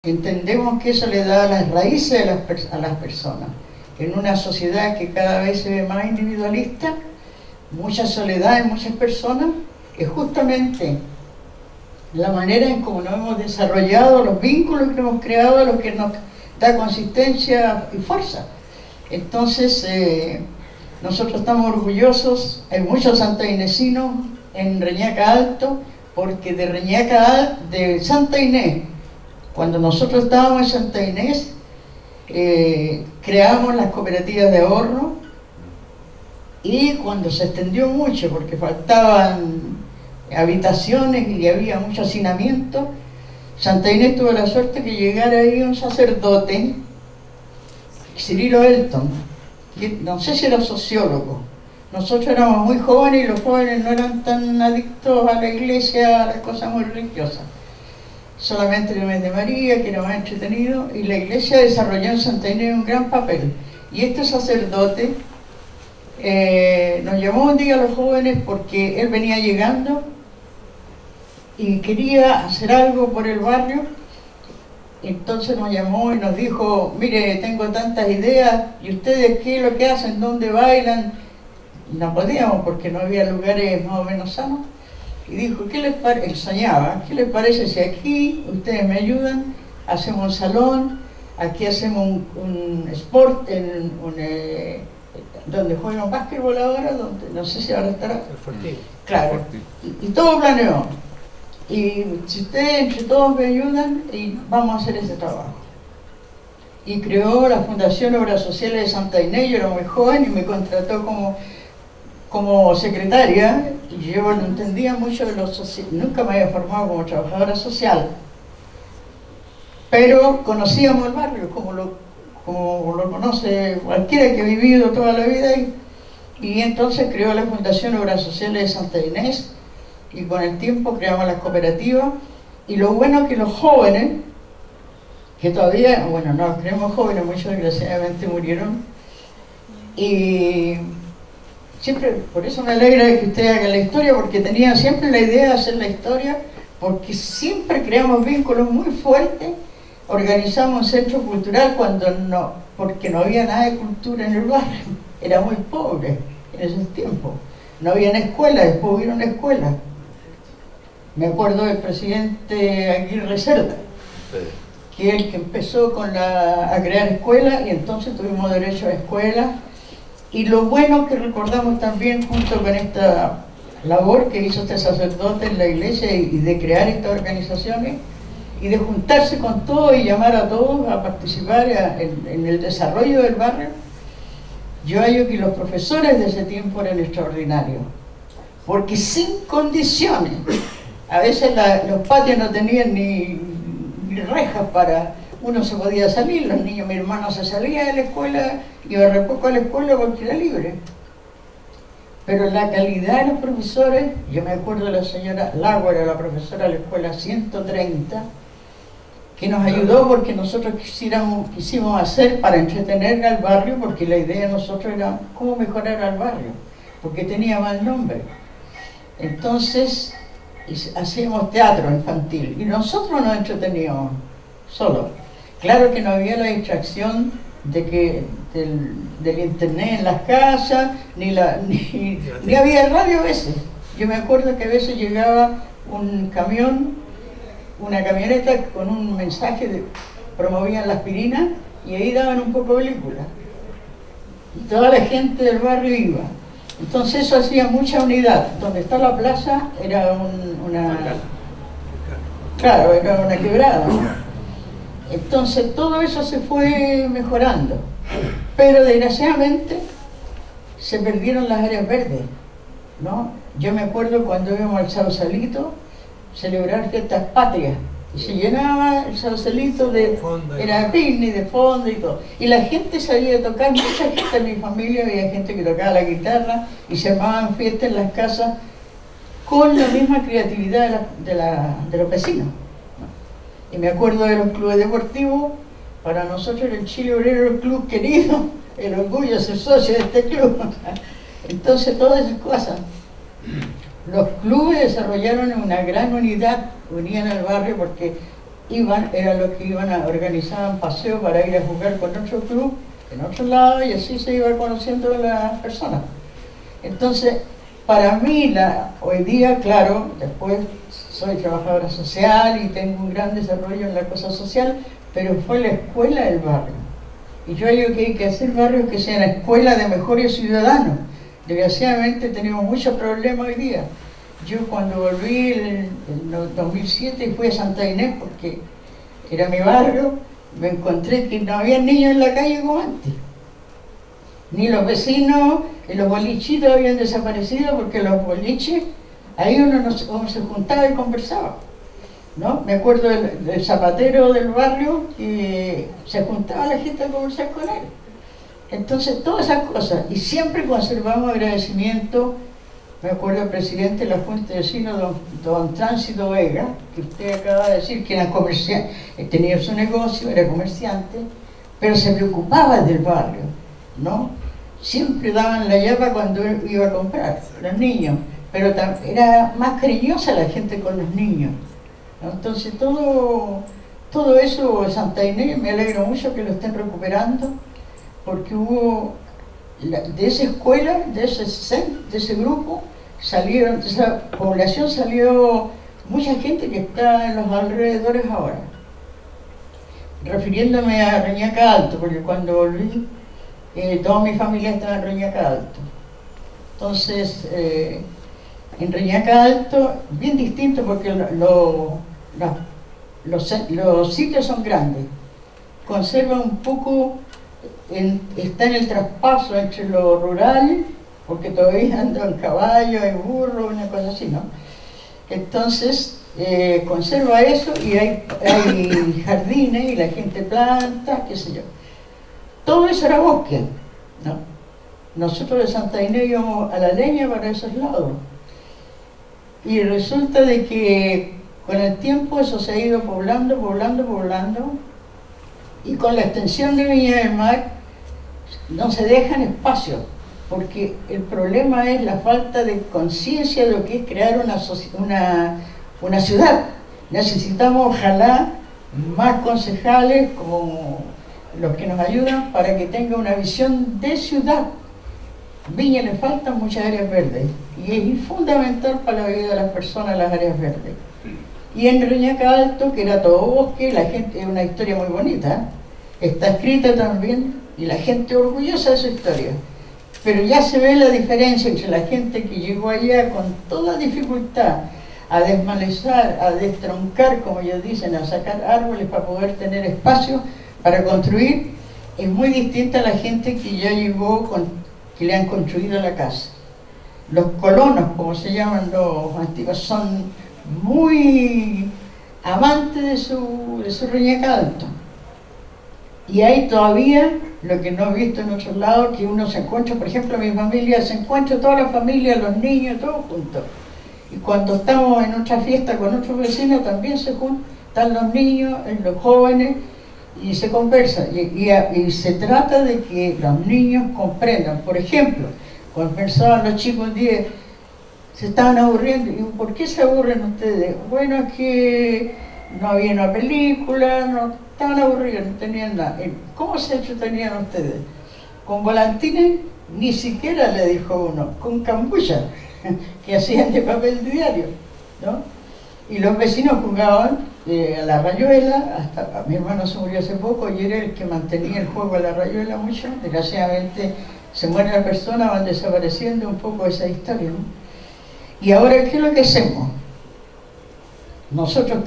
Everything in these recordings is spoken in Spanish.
Entendemos que eso le da las raíces a las personas. En una sociedad que cada vez se ve más individualista, mucha soledad en muchas personas, es justamente la manera en cómo nos hemos desarrollado, los vínculos que hemos creado, lo que nos da consistencia y fuerza. Entonces, nosotros estamos orgullosos, hay muchos santainesinos en Reñaca Alto, porque de Santa Inés, cuando nosotros estábamos en Santa Inés, creamos las cooperativas de ahorro, y cuando se extendió mucho, porque faltaban habitaciones y había mucho hacinamiento, Santa Inés tuvo la suerte que llegara ahí un sacerdote, Cirilo Elton, que no sé si era sociólogo. Nosotros éramos muy jóvenes y los jóvenes no eran tan adictos a la iglesia, a las cosas muy religiosas. Solamente el mes de María, que era más entretenido, y la iglesia desarrolló en Santa Inés un gran papel. Y este sacerdote nos llamó un día a los jóvenes porque él venía llegando y quería hacer algo por el barrio. Entonces nos llamó y nos dijo: mire, tengo tantas ideas, ¿y ustedes qué es lo que hacen? ¿Dónde bailan? No podíamos porque no había lugares más o menos sanos. Y dijo: ¿qué les parece? Él soñaba: ¿qué les parece si aquí ustedes me ayudan? Hacemos un salón, aquí hacemos un sport, donde juegan básquetbol ahora, donde no sé si ahora estará. El Fortín. Claro, y todo planeó. Y si ustedes entre todos me ayudan, y vamos a hacer ese trabajo. Y creó la Fundación Obras Sociales de Santa Inés. Yo era muy joven y me contrató como secretaria, y yo no entendía mucho de lo social, nunca me había formado como trabajadora social, pero conocíamos el barrio como lo conoce cualquiera que ha vivido toda la vida, y entonces creó la Fundación Obras Sociales de Santa Inés, y con el tiempo creamos las cooperativas. Y lo bueno es que los jóvenes, que todavía, bueno, no los creemos jóvenes, muchos desgraciadamente murieron, y siempre, por eso me alegra que usted haga la historia, porque tenía siempre la idea de hacer la historia, porque siempre creamos vínculos muy fuertes. Organizamos un centro cultural porque no había nada de cultura en el barrio, era muy pobre en esos tiempos. No había escuela, después hubo una escuela. Me acuerdo del presidente Aguirre Cerda, que es el que empezó a crear escuelas, y entonces tuvimos derecho a escuelas. Y lo bueno que recordamos también, junto con esta labor que hizo este sacerdote en la iglesia y de crear estas organizaciones y de juntarse con todos y llamar a todos a participar en el desarrollo del barrio, yo hallo que los profesores de ese tiempo eran extraordinarios, porque sin condiciones, a veces los patios no tenían ni rejas para... Uno se podía salir, los niños, mi hermano se salía de la escuela, iba re poco a la escuela porque era libre. Pero la calidad de los profesores, yo me acuerdo de la señora Lago, era la profesora de la escuela 130, que nos ayudó porque nosotros quisimos hacer para entretener al barrio, porque la idea de nosotros era cómo mejorar al barrio, porque tenía mal nombre. Entonces hacíamos teatro infantil y nosotros nos entreteníamos solos. Claro que no había la distracción del internet en las casas, ni había radio a veces. Yo me acuerdo que a veces llegaba un camión, una camioneta con un mensaje promovían la aspirina, y ahí daban un poco de película. Y toda la gente del barrio iba. Entonces eso hacía mucha unidad. Donde está la plaza era Claro, era una quebrada. Entonces todo eso se fue mejorando, pero desgraciadamente se perdieron las áreas verdes, ¿no? Yo me acuerdo cuando íbamos al Sausalito celebrar fiestas patrias, y se llenaba el Sausalito era picnic de fondo y todo, y la gente sabía tocar. Mucha gente en mi familia, había gente que tocaba la guitarra y se armaban fiestas en las casas con la misma creatividad de los vecinos. Y me acuerdo de los clubes deportivos. Para nosotros el Chile Obrero era el club querido, el orgullo de ser socio de este club. Entonces todas esas cosas, los clubes desarrollaron una gran unidad, unían al barrio, porque eran los que organizaban paseos para ir a jugar con otro club en otro lado, y así se iba conociendo a las personas. Entonces, para mí, hoy día, claro, después soy trabajadora social y tengo un gran desarrollo en la cosa social, pero fue la escuela del barrio. Y yo digo que hay que hacer barrios que sean escuela de mejores ciudadanos. Desgraciadamente tenemos muchos problemas hoy día. Yo cuando volví en 2007 fui a Santa Inés, porque era mi barrio, me encontré que no había niños en la calle como antes. Ni los vecinos, los bolichitos habían desaparecido, porque los boliches, ahí uno se juntaba y conversaba, ¿no? Me acuerdo del zapatero del barrio, que se juntaba la gente a conversar con él. Entonces, todas esas cosas, y siempre conservamos agradecimiento. Me acuerdo del presidente de la Junta de Vecinos, don Tránsito Vega, que usted acaba de decir que era comerciante, tenía su negocio, era comerciante, pero se preocupaba del barrio, ¿no? Siempre daban la llave cuando iba a comprar, los niños, pero era más cariñosa la gente con los niños, ¿no? Entonces todo eso, Santa Inés, me alegro mucho que lo estén recuperando, porque hubo, de esa escuela, de ese grupo, de esa población salió mucha gente que está en los alrededores ahora. Refiriéndome a Reñaca Alto, porque cuando volví, toda mi familia estaba en Reñaca Alto. Entonces, en Reñaca Alto, bien distinto, porque los sitios son grandes, conserva un poco, está en el traspaso entre lo rural, porque todavía ando en caballo, hay burro, una cosa así, ¿no? Entonces, conserva eso, y hay jardines, y la gente planta, qué sé yo. Todo eso era bosque, ¿no? Nosotros de Santa Inés íbamos a la leña para esos lados. Y resulta de que con el tiempo eso se ha ido poblando, y con la extensión de Viña del Mar no se dejan espacios, porque el problema es la falta de conciencia de lo que es crear una ciudad. Necesitamos, ojalá, más concejales como los que nos ayudan para que tenga una visión de ciudad. Viña le faltan muchas áreas verdes, y es fundamental para la vida de las personas las áreas verdes. Y en Reñaca Alto, que era todo bosque, la gente, es una historia muy bonita, está escrita también, y la gente orgullosa de su historia. Pero ya se ve la diferencia entre la gente que llegó allá con toda dificultad a desmalezar, a destroncar, como ellos dicen, a sacar árboles para poder tener espacio para construir, es muy distinta a la gente que ya llegó que le han construido la casa. Los colonos, como se llaman los antiguos, son muy amantes de su Reñaca Alto. Y hay todavía, lo que no he visto en otros lados, que uno se encuentra, por ejemplo, mi familia se encuentra, toda la familia, los niños, todos juntos. Y cuando estamos en otra fiesta con otros vecinos, también se juntan los niños, los jóvenes, y se conversa. Y se trata de que los niños comprendan. Por ejemplo, conversaban los chicos un día, se estaban aburriendo. Y ¿por qué se aburren ustedes? Bueno, es que no había una película, no estaban aburridos, no tenían nada. ¿Cómo se entretenían ustedes? Con volantines, ni siquiera, le dijo uno, con cambucha, que hacían de papel diario, ¿no? Y los vecinos jugaban a la rayuela, hasta mi hermano se murió hace poco y era el que mantenía el juego a la rayuela mucho. Desgraciadamente se muere la persona, van desapareciendo un poco esa historia, ¿no? Y ahora, ¿qué es lo que hacemos? Nosotros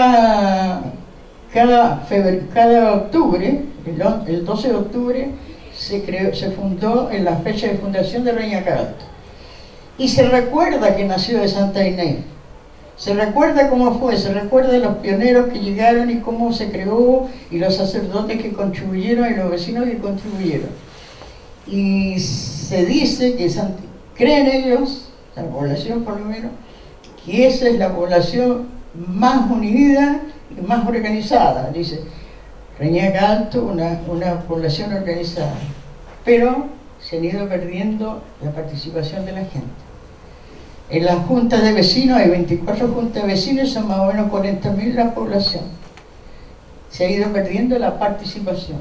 cada octubre, el 12 de octubre, se fundó en la fecha de fundación de Reñaca Alto. Y se recuerda que nació de Santa Inés. Se recuerda cómo fue, se recuerda los pioneros que llegaron y cómo se creó, y los sacerdotes que contribuyeron y los vecinos que contribuyeron. Y se dice que creen ellos, la población por lo menos, que esa es la población más unida y más organizada. Dice, Reñaca Alto, una población organizada. Pero se han ido perdiendo la participación de la gente. En las juntas de vecinos, hay 24 juntas de vecinos, son más o menos 40.000 la población. se ha ido perdiendo la participación.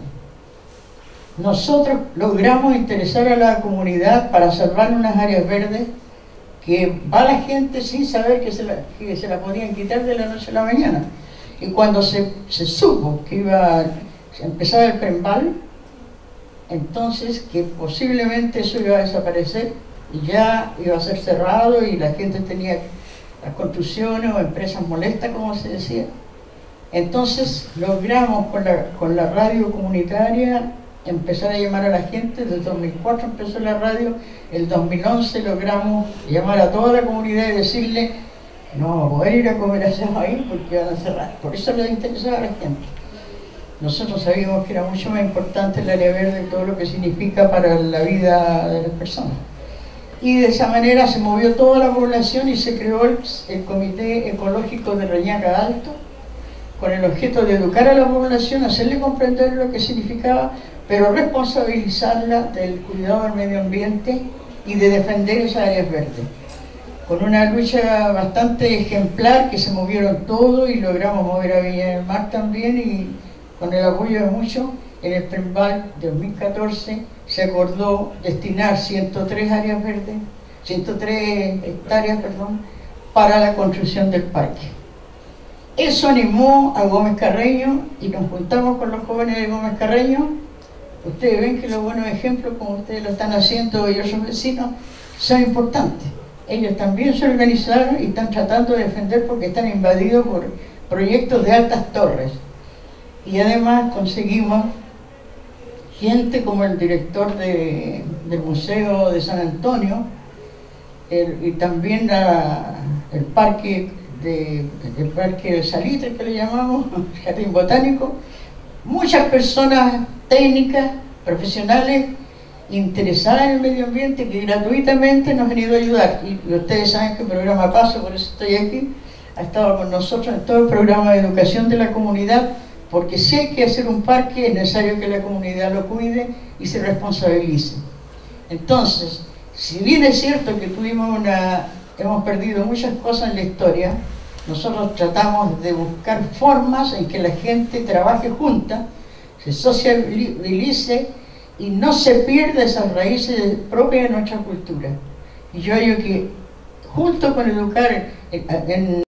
Nosotros logramos interesar a la comunidad para salvar unas áreas verdes que va la gente sin saber que se la podían quitar de la noche a la mañana. Y cuando se supo que iba a empezar el Prembal, entonces que posiblemente eso iba a desaparecer y ya iba a ser cerrado y la gente tenía las construcciones o empresas molestas, como se decía. Entonces logramos con la radio comunitaria empezar a llamar a la gente. Desde el 2004 empezó la radio, el 2011 logramos llamar a toda la comunidad y decirle: no vamos a poder ir a comer asado ahí porque van a cerrar. Por eso les interesaba a la gente. Nosotros sabíamos que era mucho más importante el área verde y todo lo que significa para la vida de las personas. Y de esa manera se movió toda la población y se creó el Comité Ecológico de Reñaca Alto, con el objeto de educar a la población, hacerle comprender lo que significaba, pero responsabilizarla del cuidado del medio ambiente y de defender esas áreas verdes. Con una lucha bastante ejemplar, que se movieron todos y logramos mover a Viña del Mar también, y con el apoyo de muchos, en el Prembal de 2014 se acordó destinar 103 áreas verdes, 103 hectáreas, perdón, para la construcción del parque. Eso animó a Gómez Carreño y nos juntamos con los jóvenes de Gómez Carreño. Ustedes ven que los buenos ejemplos, como ustedes lo están haciendo y otros vecinos, son importantes. Ellos también se organizaron y están tratando de defender porque están invadidos por proyectos de altas torres. Y además conseguimos gente como el director del Museo de San Antonio, y también el parque del Salitre, que le llamamos, Jardín Botánico. Muchas personas técnicas, profesionales, interesadas en el medio ambiente, que gratuitamente nos han ido a ayudar. Y ustedes saben que el programa Paso, por eso estoy aquí, ha estado con nosotros en todo el programa de educación de la comunidad, porque si hay que hacer un parque es necesario que la comunidad lo cuide y se responsabilice. Entonces, si bien es cierto que hemos perdido muchas cosas en la historia, nosotros tratamos de buscar formas en que la gente trabaje junta, se sociabilice y no se pierda esas raíces propias de nuestra cultura. Y yo digo que junto con educar en